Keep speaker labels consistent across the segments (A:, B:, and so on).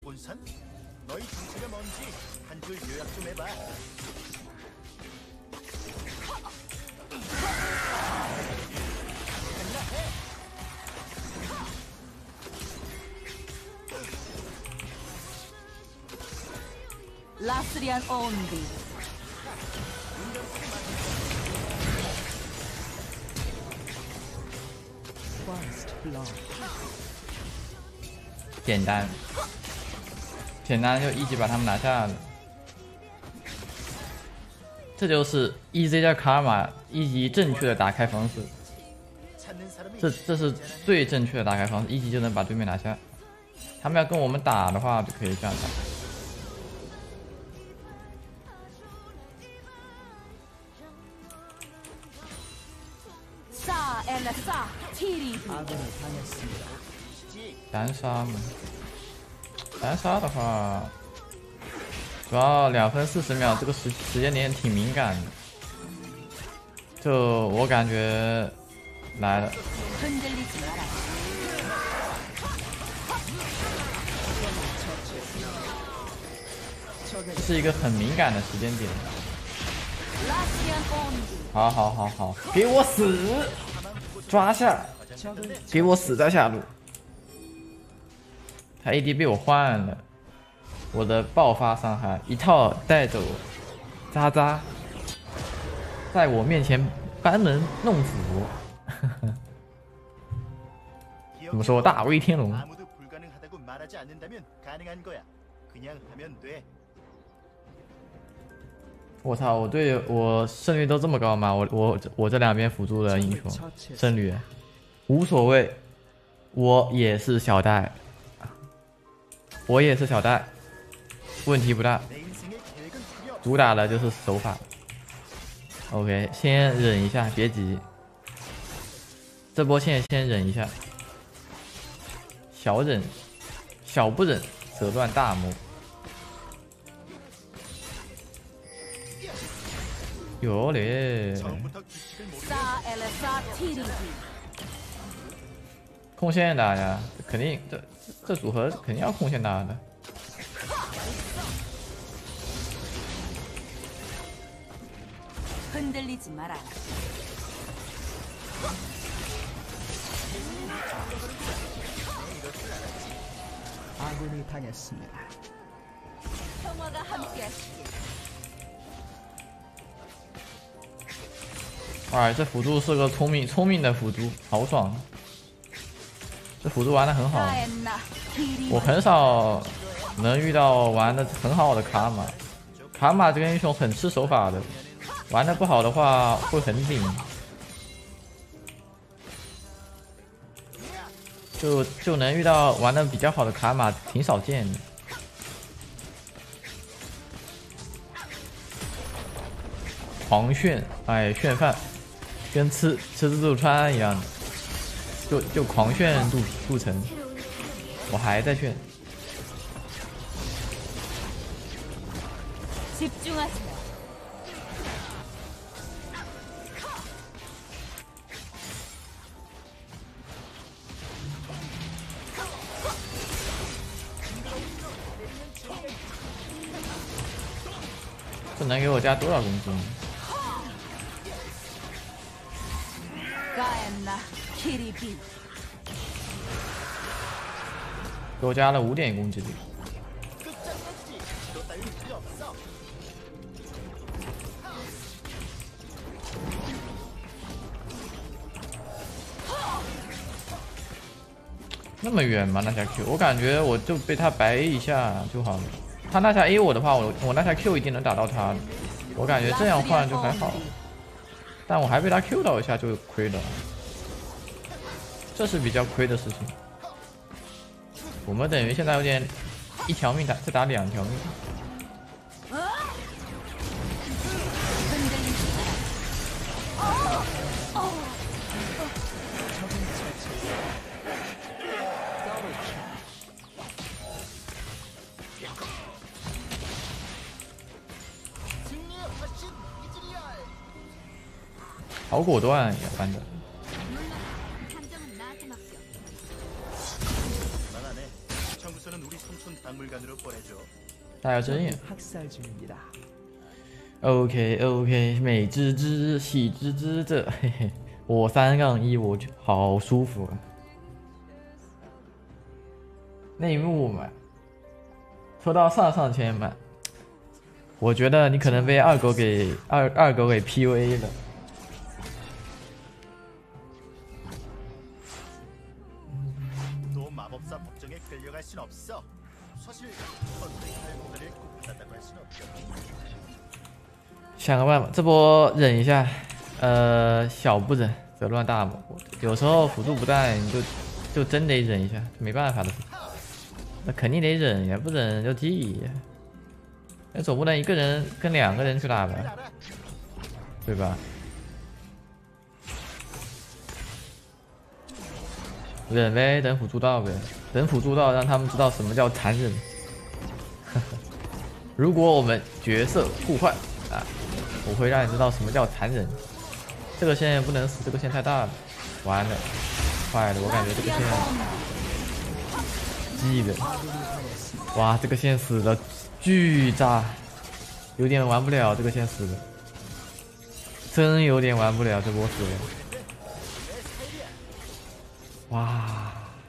A: 본산? 너희 정체가 뭔지 한 줄 요약 좀 해봐.
B: 라스리안 온비.
C: 简单，简单就一级把他们拿下了。这就是 EZ 加卡尔玛一级正确的打开方式。这是最正确的打开方式，一级就能把对面拿下。他们要跟我们打的话，就可以这样打。 单杀嘛，单杀的话，主要2分40秒这个时间点挺敏感的，就我感觉来了。这是一个很敏感的时间点。好好好好，给我死！抓下！给我死在下路！他 AD 被我换了，我的爆发伤害一套带走，渣渣，在我面前班门弄斧。怎么说？大威天龙。我操！我胜率都这么高吗？我这两边辅助的英雄胜率无所谓，我也是小戴，我也是小戴，问题不大。主打的就是手法。OK， 先忍一下，别急，这波线先忍一下，小忍，小不忍则乱大谋。 有嘞，控线打呀，肯定这组合肯定要控线打的。哎，这辅助是个聪明的辅助，好爽！这辅助玩的很好，我很少能遇到玩的很好的卡玛。卡玛这个英雄很吃手法的，玩的不好的话会很顶。就能遇到玩的比较好的卡玛，挺少见的。狂炫，哎，炫饭。 跟吃自助餐一样的，就狂炫镀层，我还在炫。这能给我加多少攻击？ 给我加了5点攻击力。那么远吗？那下 Q， 我感觉我就被他白 A 一下就好了。他那下 A 我的话，我那下 Q 一定能打到他。我感觉这样换就还好。 但我还被他 Q 到一下就亏了，这是比较亏的事情。我们等于现在有点1条命打，再打2条命。好果断呀，反正。
A: 우선은 우리 높은 박물관으로 보내줘.
C: 大有真眼。
B: 학살 중입니다.
C: OK OK， 美滋滋，喜滋滋的，嘿嘿，我3-1，我就好舒服啊。内幕嘛，抽到上签嘛，我觉得你可能被二狗给PUA 了。
A: 또 마법사 법정에 끌려갈 순 없어. 사실 선택할 공간을 꼭 받았다고 할 수는 없죠.
C: 想个办法，这波忍一下，小不忍则乱大谋。有时候辅助不带，你就真得忍一下，没办法的事。那肯定得忍呀，不忍就踢。那总不能一个人跟2个人去打吧，对吧？忍呗，等辅助到呗，等辅助到，让他们知道什么叫残忍。如果我们角色互换啊，我会让你知道什么叫残忍。这个线不能死，这个线太大了，完了，坏了，我感觉这个线基本，哇，这个线死的巨炸，有点玩不了，这个线死的，真有点玩不了，这波死了。 哇，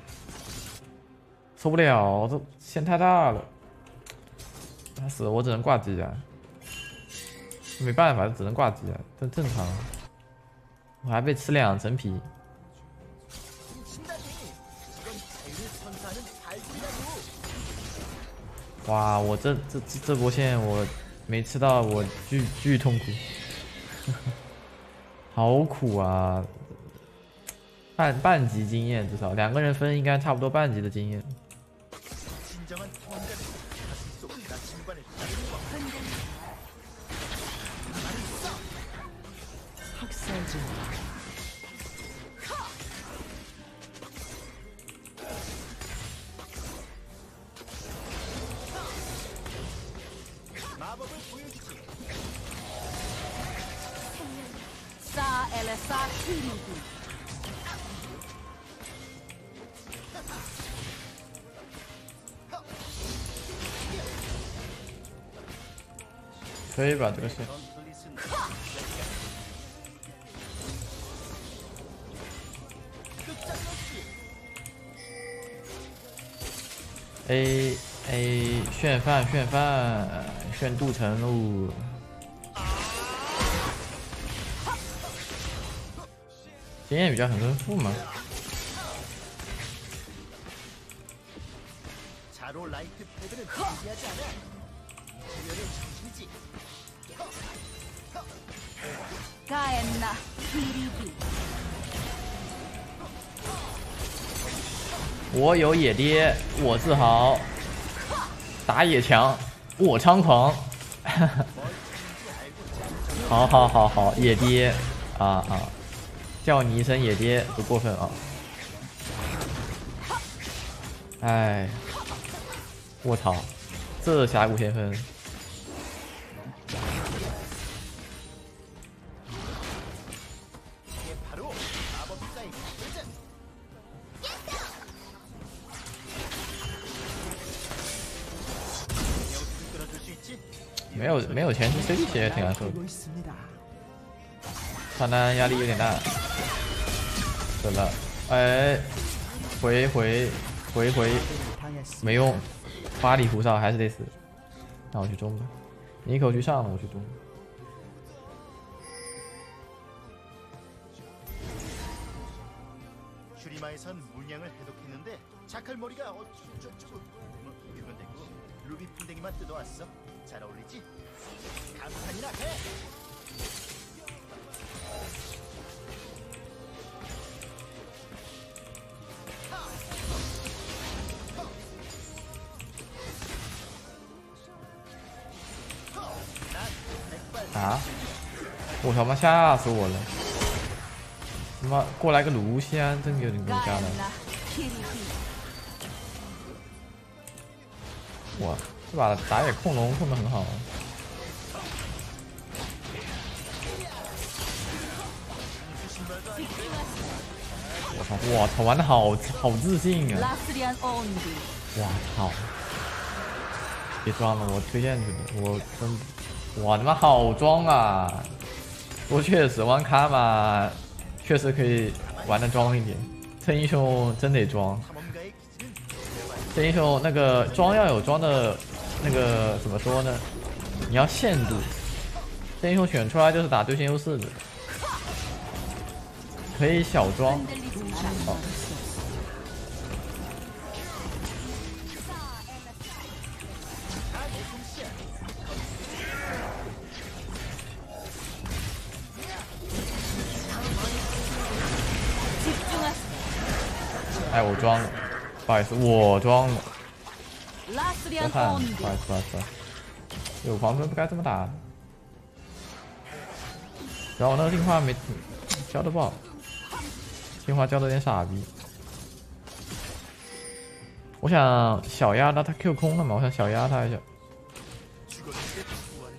C: 受不了，这线太大了，他死了我只能挂机啊，没办法，只能挂机啊，这正常。我还被吃2层皮。哇，我这波线我没吃到，我巨痛苦，好苦啊！ 半级经验，至少2个人分应该差不多半级的经验。
B: 학살 중입니다.
A: 마법을 보여주지.
D: 사 엘레사 티리기.
C: 可以吧？这个线。A 炫饭炫镀层喽！经验比较很丰富嘛。
A: 자로 라이트 패드는 포기하지 않아. 주열의 정신이지.
D: 가엔나 티리기.
C: 我有野爹，我自豪。打野强，我猖狂。好，野爹啊！叫你一声野爹不过分啊！哎。 我操，这峡谷先锋，没有前期 CD 血也挺难受的，传单压力有点大，死了，哎，回，没用。 花里胡哨还是得死，那我去中吧。尼口去上了，我去中。
A: 슈리마에선 물량을 해독했는데 자칼머리가 어쩌고 그건 되고 루비 풍뎅이만 뜯어왔어. 잘 어울리지? 감탄이나 해.
C: 啊！我他妈吓死我了！他妈过来个卢锡安，真有点给我吓的。哇，这把打野控龙控的很好啊！我操！玩的好自信啊！哇操！ 别装了，我推荐你，我真，哇，他妈好装啊！不过确实玩卡玛确实可以玩的装一点，这英雄真得装。
A: 탐험가의 기질은
C: 这英雄那个装要有装的，那个怎么说呢？你要限度。这英雄选出来就是打对线优势的，可以小装。
D: 흔들리지 마라. 집중하세요.
C: 哎，我装了，不好意思，我装了。 多
D: 라스리안
C: 看，
D: 온디.
C: 不好意思，不好意思。有黄分不该这么打的。然后我那个进化没教的不好，进化教的有点傻逼。我想小压他，他 Q 空了嘛？我想小压他一下。
A: 죽었는데 부활을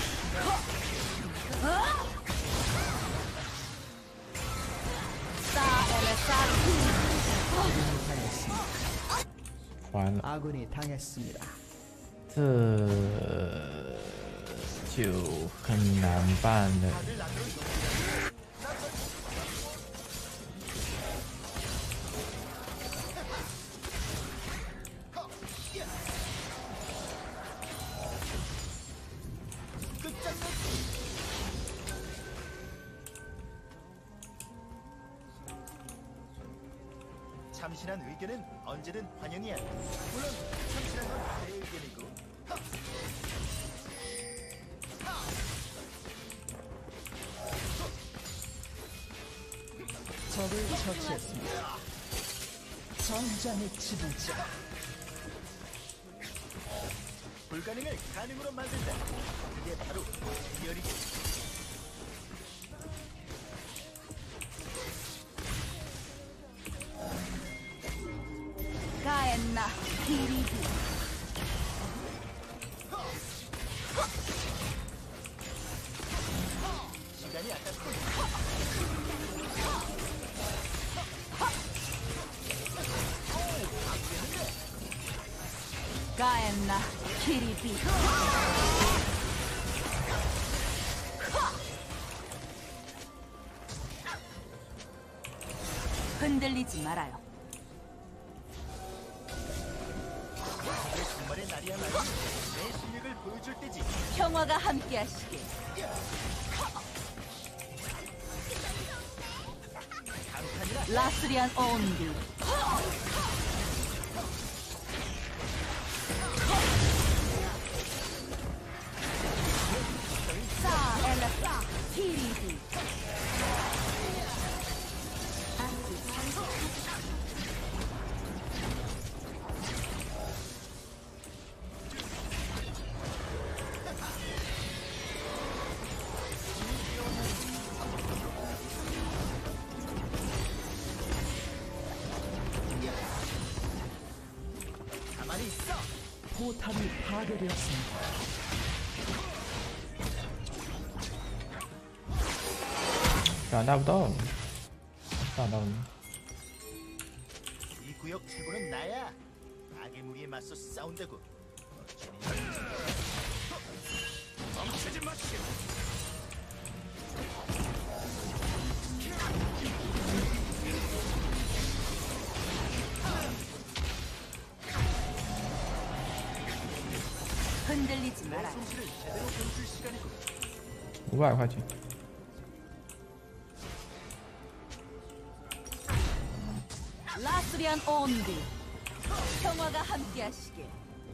C: 完了，
B: 아군이 당했습니다.
C: 这就很难办了。
A: 참신한 의견은 언제든 환영이야. 물론 참신한 건 내 의견이고.
B: 적을 처치했습니다. 전장의 지도자.
A: 불가능을 가능으로 만든다. 그게 바로 리얼이지.
D: 가엔나 히리디.
A: 시간이 아깝군.
D: 가엔나 히리디. 흔들리지 말아요.
A: 이게 정말의 날이야말로 내 실력을 보여줄 때지.
D: 평화가 함께하시길.
A: 강판이라
D: 라스리안 온디. 사 엘라 히리디.
A: 가만히 있어.
B: 포탑이 파괴되었습니다.
C: 안打不到，打到了。
A: 이 구역 최고는 나야. 악의 무리에 맞서 싸운다고. 멈추지 마시오.
D: 흔들리지
A: 내
D: 말아요.
A: 솜씨를 제대로 보여줄 시간이고.
C: 500块钱。
D: 라스리안 온디. 평화가 함께하시길.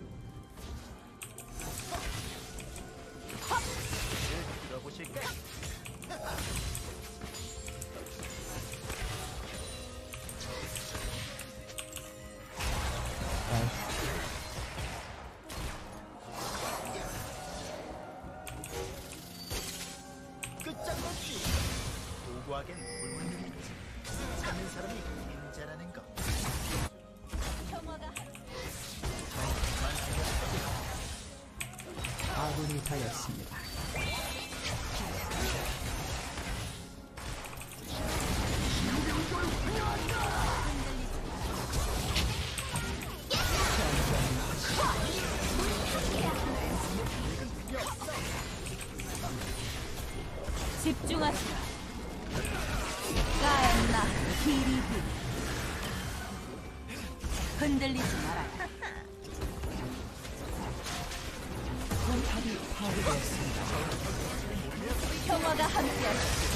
A: 들어보실까? 끝장났지. 도구하겐 불물이 있지. 찾는 사람이 인자라는 거.
D: 평화가
B: 아군이 당했습니다.
D: TDD. 흔들리지 마라.
B: 포탑이 파괴되었습니다.
D: 평화가 함께하시길.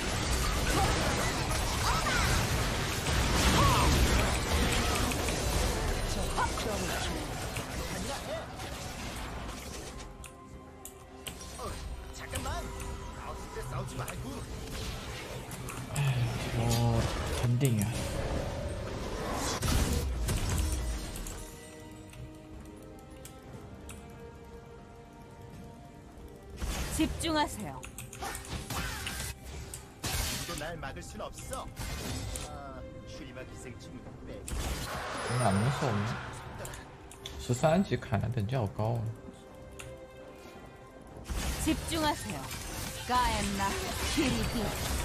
A: 잠깐만. 싸웠을 때 싸우지 말고.
C: 뭐肯定啊。
D: 집중하세요.
A: 또 날 막을 순 없어. 아, 슈리마 기생충 빼.
C: 哪能手呢？13级砍的等级好高啊！
D: 집중하세요. 가엔나 TDD.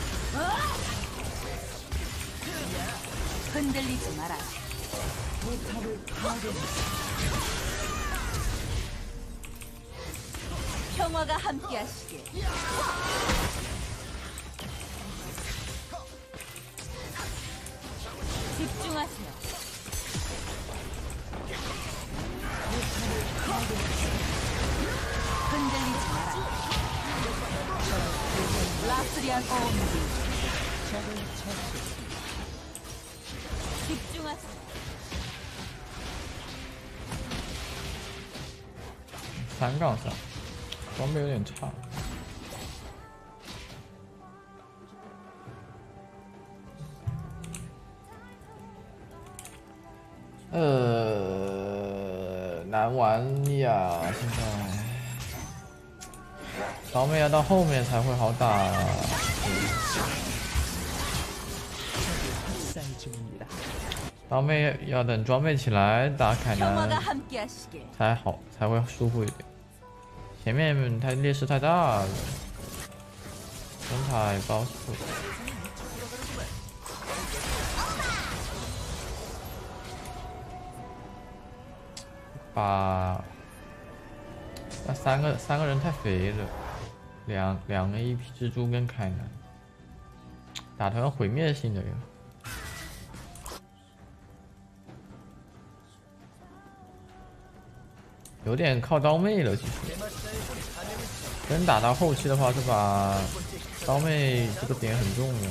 D: 흔들리지 마라.
B: 포탑을 파괴했습니다.
D: 평화가 함께하시길. 집중하세요. 흔들리지 마라. 라스리안 오운디.
B: 적을 처치했습니다.
D: 집중하세요.
C: 3杠3，装备有点差。难玩呀！现在装备要到后面才会好打。
B: 학살 중입니다.
C: 装备要等装备起来打凯
D: 평화가
C: 南
D: 함께하시길.
C: 才好，才会舒服一点。前面太劣势太大了，灯塔也不好死。把那三个人太肥了，两个一匹蜘蛛跟凯南，打团毁灭性的呀。 有点靠刀妹了，其实真打到后期的话，这把刀妹这个点很重要。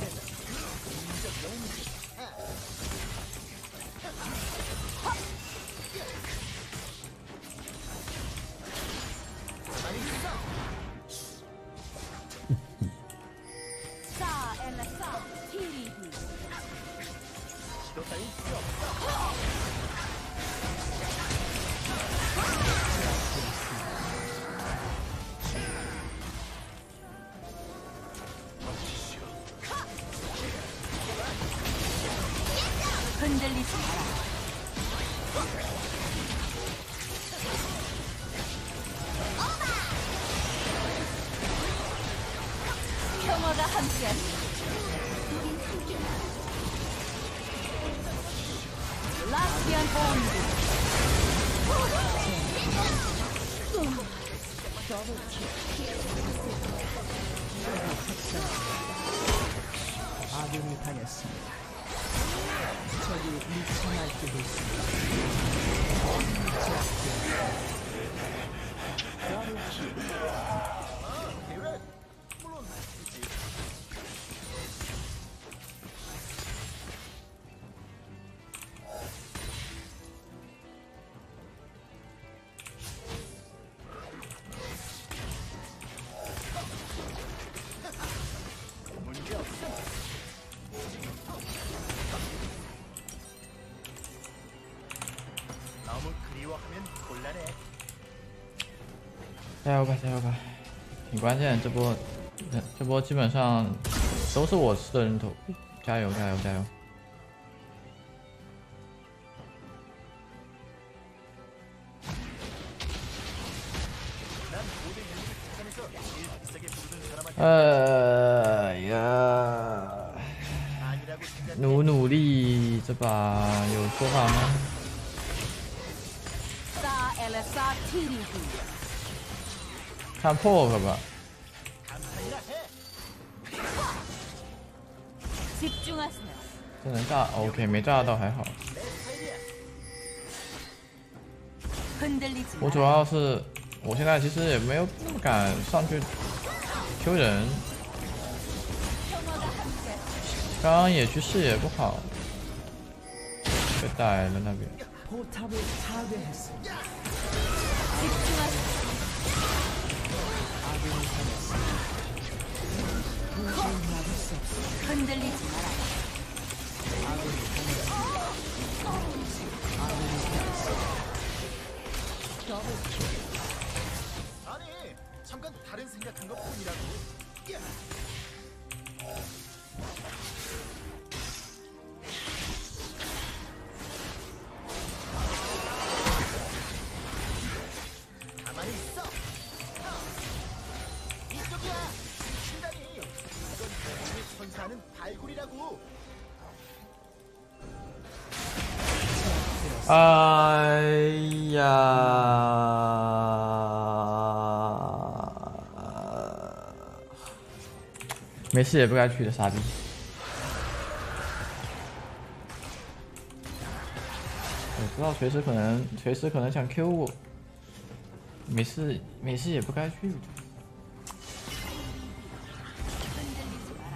D: 흔들리지 마라. 평화가 함께하시길. 라스리안 오운디.
B: 아군이 당했습니다. 적이 미쳐 날뛰고 있습니다.
A: 너무 그리워하면 곤란해.
C: 加油吧，加油吧！挺关键，这波基本上都是我吃的人头，加油，加油，加油！ 呀，努力，这把有说法吗？
D: 사엘레사 TDD.
C: 看破可吧？
D: 집중하세요.
C: 这能炸 ？OK， 没炸到还好。
D: 흔들리지
C: 我主
D: 마라.
C: 要是我现在其实也没有那么敢上去 Q 人，
D: 평화가 함께.
C: 刚刚野区视野不好，被逮了那边。
B: 포탑을 파괴했습니다.
D: 집중하세요.
B: 아군이 당했습니다. 도저히 막을 수 없습니다.
D: 흔들리지 마라.
B: 아군이 당했습니다. 아군이 당했습니다. 더블킬.
A: 아니, 잠깐 다른 생각한 것 뿐이라고. 야! 가만히 있어. 이쪽이야. 신다니. 이건 대공을 선사하는 발굴이라고.
C: 哎呀，没事也不该去的，傻逼。我知道随时可能想 Q 我，没事也不该去。
D: 흔들리지 마라.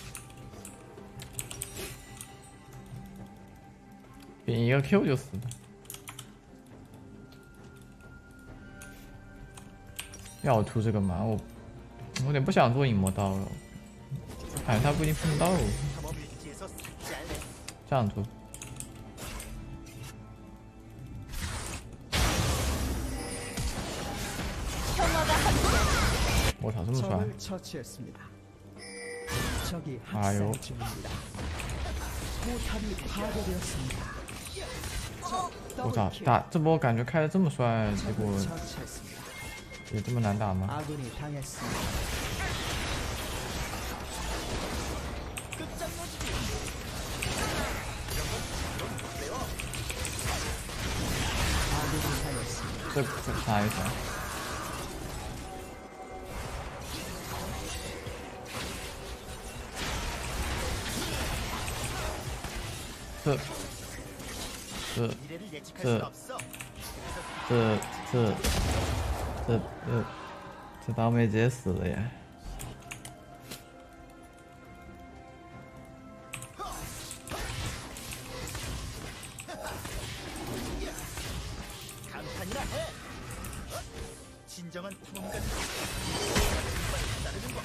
C: 点一个 Q 就死了。要我出这个吗？我有点不想做影魔刀了，感觉他不一定碰到。
A: 탐험 일지에서 삭제 할래.
C: 这样做，
D: 평화가 함께.
C: 我操，这么帅！
B: 적을 처치했습니다. 적이
C: 아유.
B: 학살 중입니다. 포탑이 파괴되었습니다.
C: 我操，打这波感觉开的这么帅，结果
B: 적을 처치했습니다.
C: 有这么难打吗？
B: 아군이 당했습니다. 아군이 당했습니다.
C: 这啥意思啊？这
A: 미래를 예측할
C: 저-
A: 순 없어.
C: 这刀妹姐死了耶！
A: 간판이나 해. 진정한 탐험가는 따르는 거.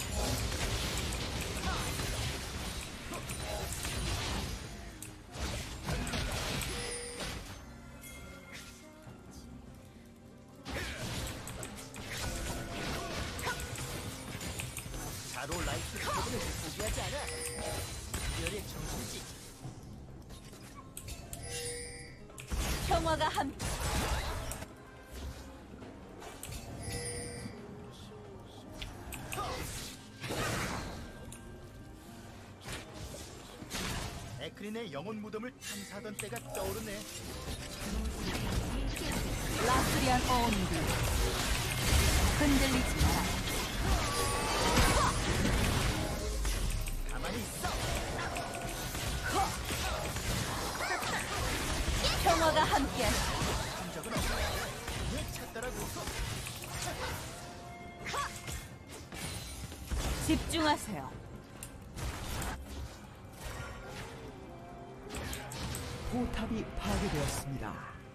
A: 자로 라이트 부분을 포기하지 않아. 열의 정신이지.
D: 평화가 함께.
A: 에크린의 영혼 무덤을 탐사하던 때가 떠오르네.
D: 라스리안 온비. 흔들리지 마라.
A: 가만히 있어.
D: 평화가 함께.
A: 적은 없어. 왜 찾더라고.
D: 집중하세요.
B: 포탑이 파괴되었습니다.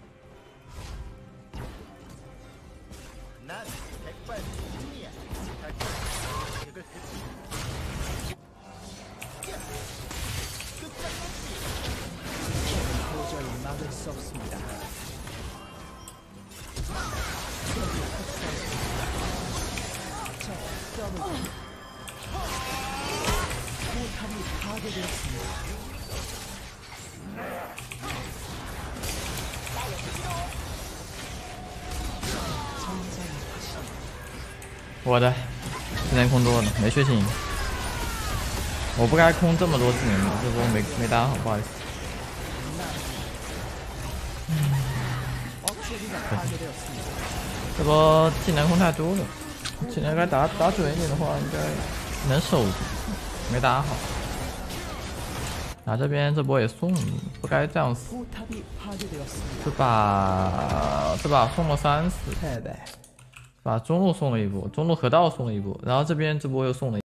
A: 난 백발 중이야. 자격을
B: 도저히 막을 수 없습니다. 적 더블킬. 포탑이 파괴되었습니다.
C: 我的技能空多了，没血清。我不该空这么多技能的，这波没打好，不好意思。
B: 억제기가 파괴되었습니다.
C: 这波技能空太多了，技能该打准一点的话，应该能守住，没打好。 啊，这边这波也送，不该这样死。
B: 포탑이 파괴되었습니다.
C: 这把送了30，
B: 패배.
C: 把中路送了一波，中路河道送了一波，然后这边这波又送了。